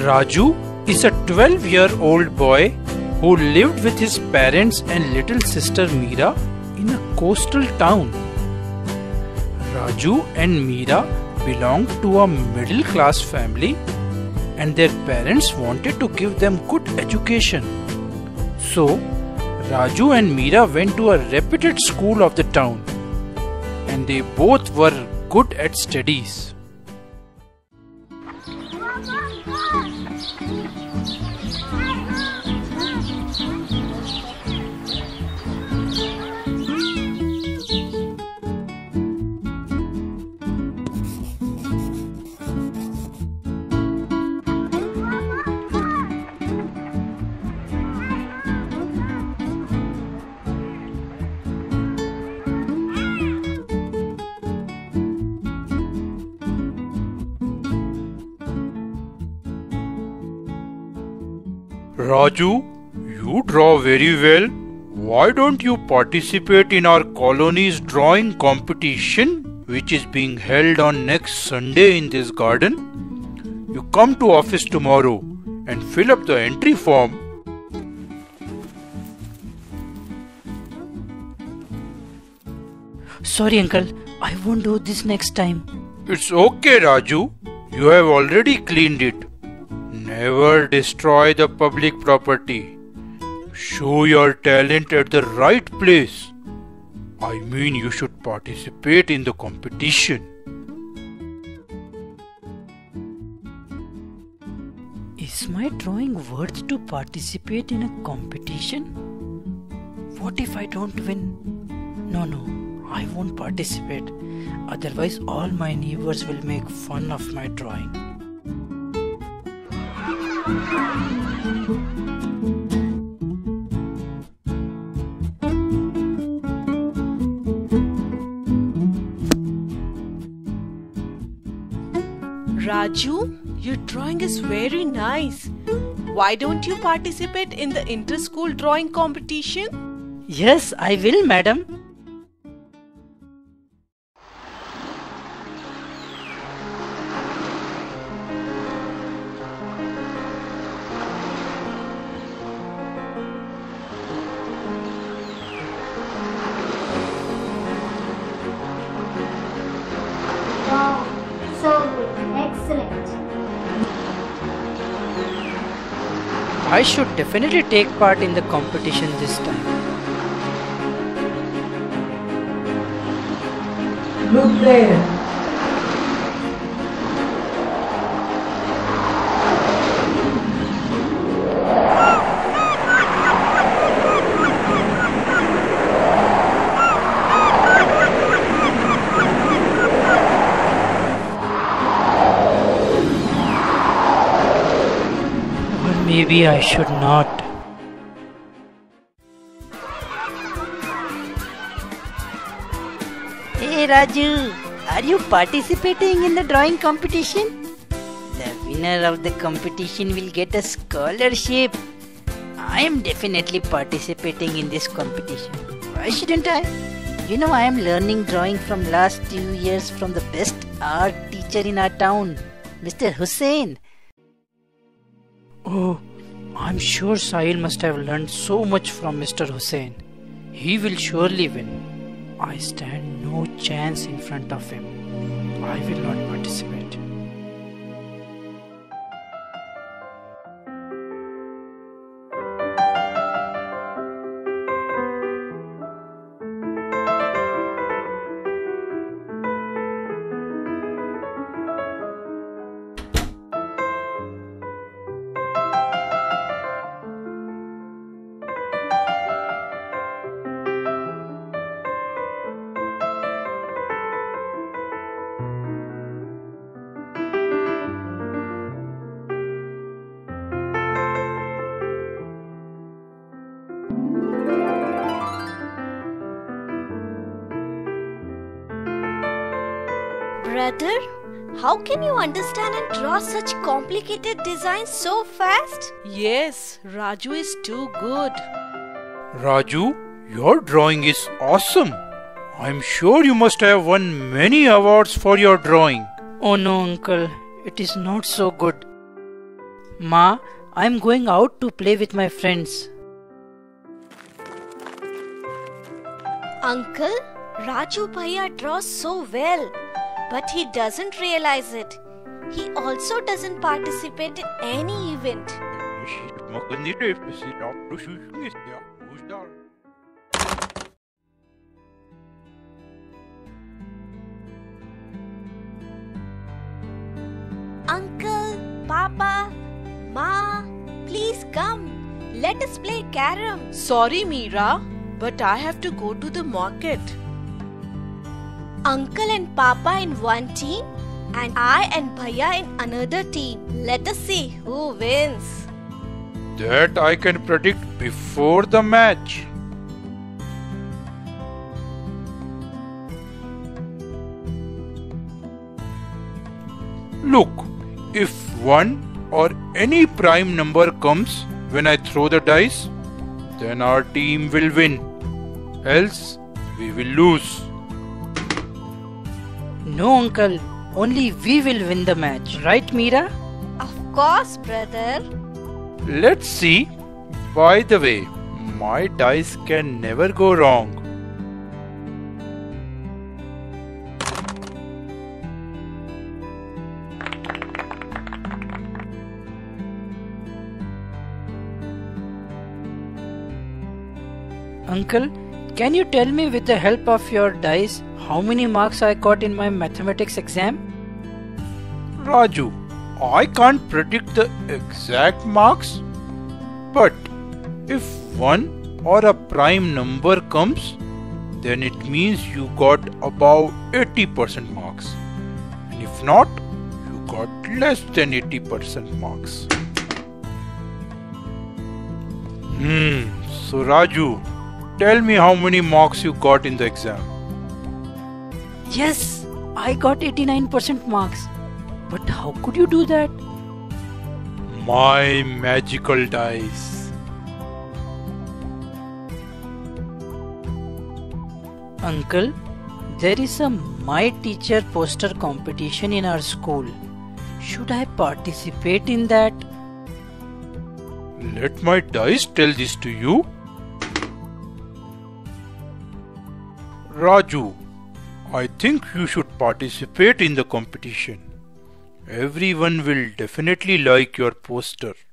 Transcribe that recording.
Raju is a 12-year-old boy who lived with his parents and little sister Meera in a coastal town. Raju and Meera belonged to a middle-class family and their parents wanted to give them good education. So, Raju and Meera went to a reputed school of the town and they both were good at studies. Raju, you draw very well. Why don't you participate in our colony's drawing competition, which is being held on next Sunday in this garden? You come to office tomorrow and fill up the entry form. Sorry, uncle. I won't do this next time. It's okay, Raju. You have already cleaned it. Never destroy the public property. Show your talent at the right place. I mean, you should participate in the competition. Is my drawing worth to participate in a competition? What if I don't win? No, I won't participate. Otherwise, all my neighbors will make fun of my drawing. Raju, your drawing is very nice. Why don't you participate in the inter-school drawing competition? Yes, I will, madam. Wow, so good, excellent. I should definitely take part in the competition this time. Look there. Maybe I should not. Hey Raju, are you participating in the drawing competition? The winner of the competition will get a scholarship. I am definitely participating in this competition. Why shouldn't I? You know, I am learning drawing from last 2 years from the best art teacher in our town, Mr. Hussain. Oh, I'm sure Sahil must have learned so much from Mr. Hussain. He will surely win. I stand no chance in front of him. I will not participate. Brother, how can you understand and draw such complicated designs so fast? Yes, Raju is too good. Raju, your drawing is awesome. I'm sure you must have won many awards for your drawing. Oh no, uncle, it is not so good. Ma, I'm going out to play with my friends. Uncle, Raju Bhaiya draws so well, but he doesn't realize it. He also doesn't participate in any event. Uncle, Papa, Ma, please come. Let us play carom. Sorry, Meera, but I have to go to the market. Uncle and Papa in one team, and I and Bhaiya in another team. Let us see who wins. That I can predict before the match. Look, if 1 or any prime number comes when I throw the dice, then our team will win. Else, we will lose. No, uncle. Only we will win the match. Right, Meera? Of course, brother. Let's see. By the way, my dice can never go wrong. Uncle, can you tell me with the help of your dice how many marks I got in my mathematics exam? Raju, I can't predict the exact marks, but if 1 or a prime number comes, then it means you got above 80% marks. And if not, you got less than 80% marks. So Raju, tell me how many marks you got in the exam. Yes, I got 89% marks. But how could you do that? My magical dice. Uncle, there is a My Teacher poster competition in our school. Should I participate in that? Let my dice tell this to you. Raju, I think you should participate in the competition. Everyone will definitely like your poster.